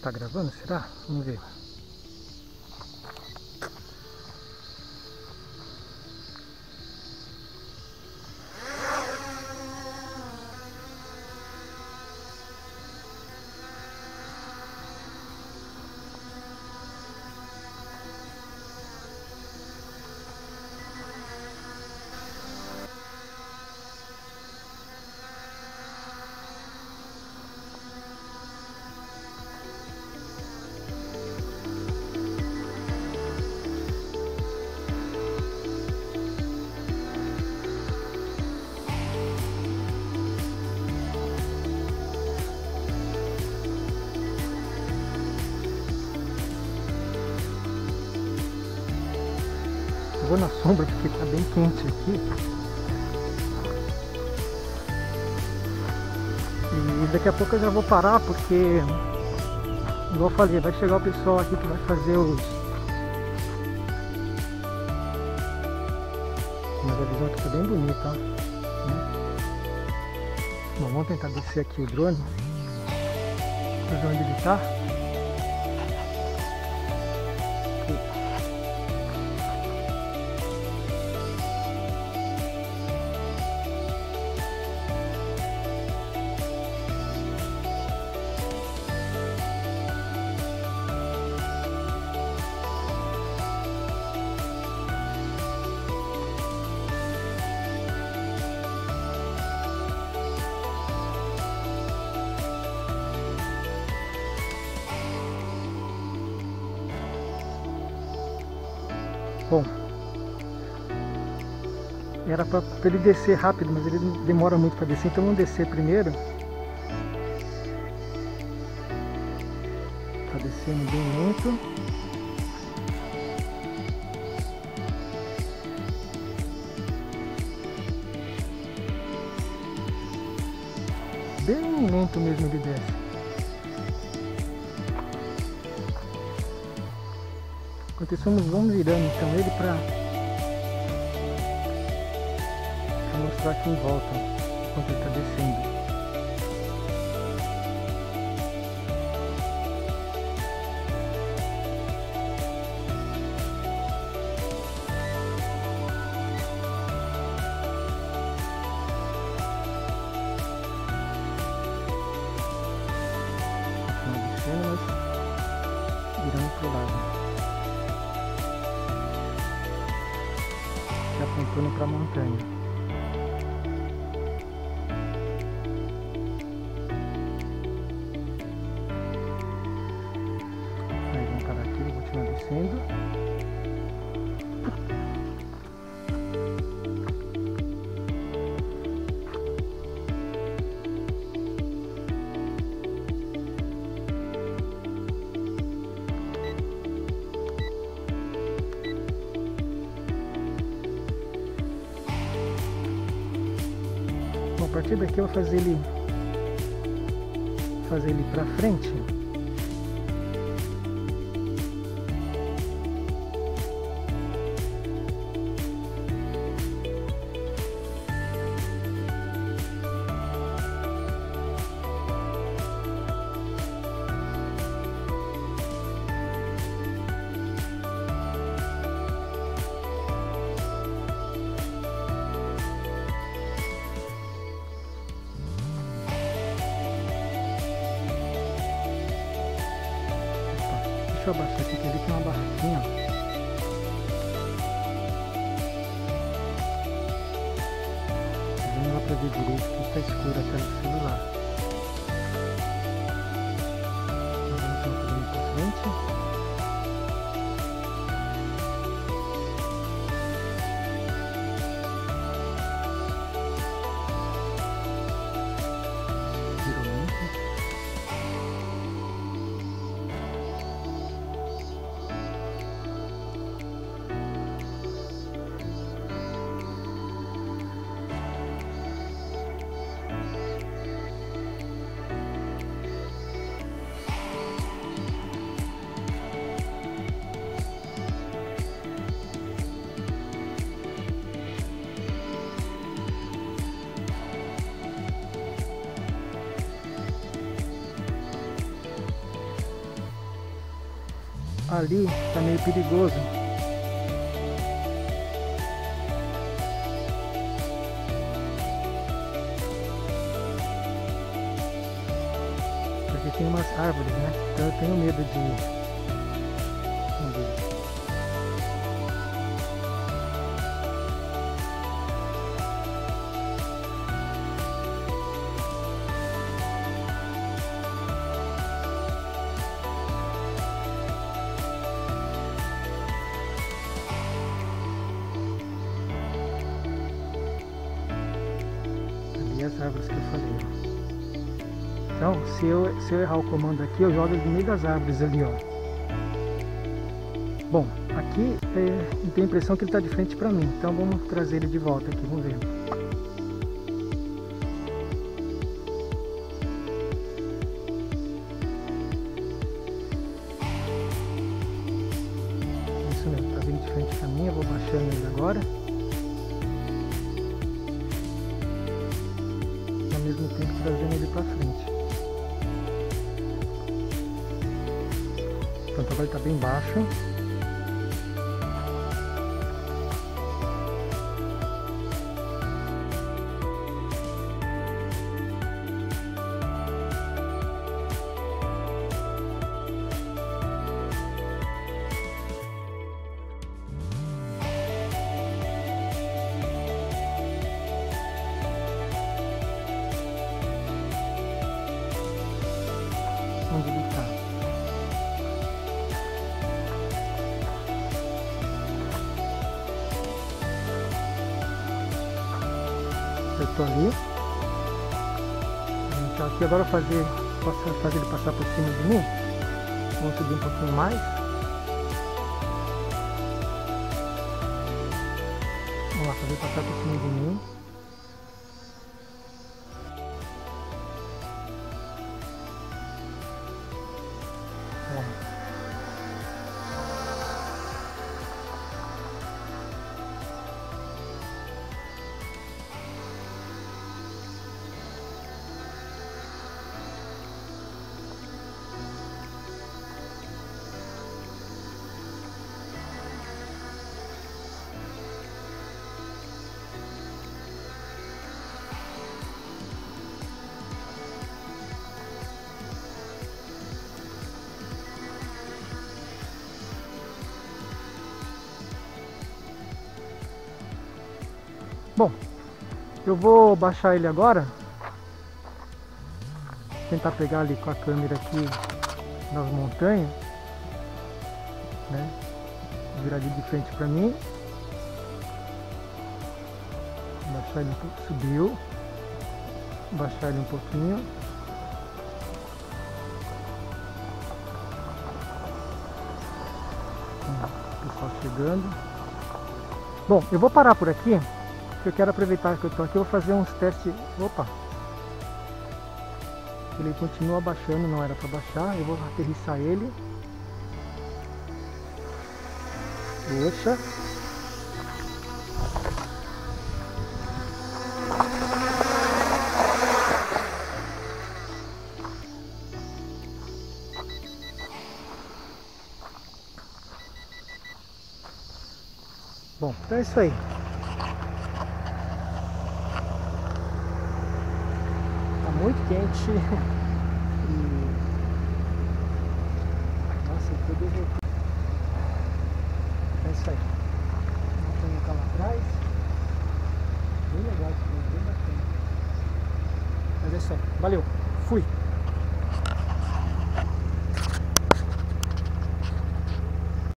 Tá gravando? Será? Vamos ver. Eu vou na sombra porque tá bem quente aqui. E daqui a pouco eu já vou parar porque, igual eu falei, vai chegar o pessoal aqui que vai fazer os... Mas a visão aqui tá bem bonita, ó. Bom, vamos tentar descer aqui o drone. Pra ver onde ele tá. Bom, era para ele descer rápido, mas ele demora muito para descer, então vamos descer primeiro. Tá descendo bem lento. Bem lento mesmo ele desce. Enquanto isso, vamos virando então ele para mostrar aqui em volta enquanto ele está descendo. Continua descendo, mas virando para o lado. Apontando para a montanha. Aí vamos parar aqui, vou continuar descendo. A partir daqui eu vou fazer ele para frente. Deixa eu abaixar aqui, que ali tem uma barraquinha. Não dá pra ver direito, porque tá escuro a tela do celular. Vamos um pouquinho pra frente. Virou muito. ali tá meio perigoso. Porque tem umas árvores, né? Então eu tenho medo de... Vamos ver. As árvores que eu falei. Então, se eu errar o comando aqui, eu jogo ele no meio das árvores ali, ó. Bom, aqui eu tenho a impressão que ele está de frente para mim. Então vamos trazer ele de volta aqui, vamos ver. Isso mesmo, está vindo de frente para mim. Eu vou baixando ele agora. Ao mesmo tempo trazendo ele para frente. Pronto, agora ele está bem baixo. Onde ele está? Eu estou ali. Então aqui agora posso fazer ele passar por cima de mim. Vamos subir um pouquinho mais. Vamos lá, fazer ele passar por cima de mim. Bom, eu vou baixar ele agora. Tentar pegar ali com a câmera aqui nas montanhas, né? Virar ali de frente para mim. Baixar ele um pouco, subiu. Baixar ele um pouquinho. Pessoal chegando. Bom, eu vou parar por aqui. Eu quero aproveitar que eu estou aqui, eu vou fazer uns testes. Opa! Ele continua baixando, não era para baixar. Eu vou aterrissar ele. Puxa. Bom, então é isso aí. Muito quente e... Nossa, eu tô derretendo. É isso aí. Vou colocar lá atrás. Bem legal, bem bacana. Mas é isso aí. Valeu. Fui.